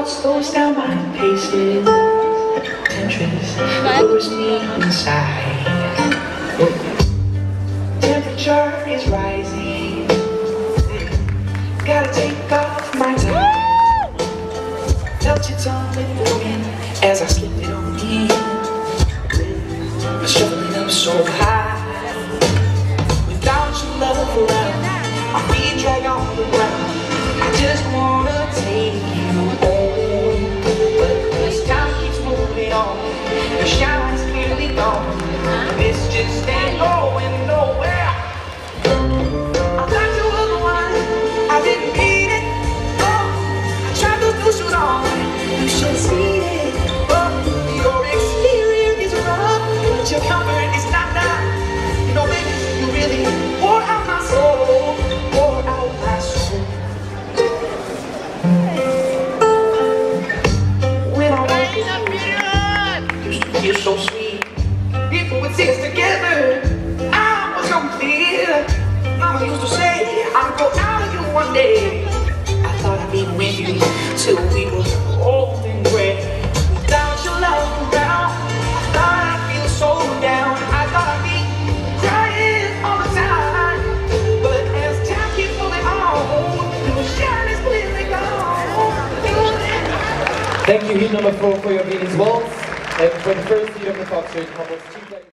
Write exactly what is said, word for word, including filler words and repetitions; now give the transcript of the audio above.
thought slows down my paces. Temptress lures me inside. Temperature is rising. Gotta take off my tie. Felt your tongue in the wind as I slipped it on in. I'm struggling up so high. Without your love around, I'm being dragged on the ground. I just wanna take you home, but this time keeps moving on. The shine is clearly gone. This just ain't going nowhere. I thought you were the one, I didn't mean it. Oh, I tried those blue shoes on, you should see it. Oh, your exterior is rough, but your comfort is not enough. You know, baby, you really wore out my soul, wore out my soul. When I was used to feel so sweet, people would see us together. I was complete. Mama used to say, I'll go out with you one day. I thought I'd be with you till we were old and gray. Without your love around, I thought I'd feel so down. I thought I'd be crying all the time. But as time keeps moving on, the shine is clearly gone. Thank you, heat number four, for your Venus Waltz. And for the first heat of the Fox Trade Couples,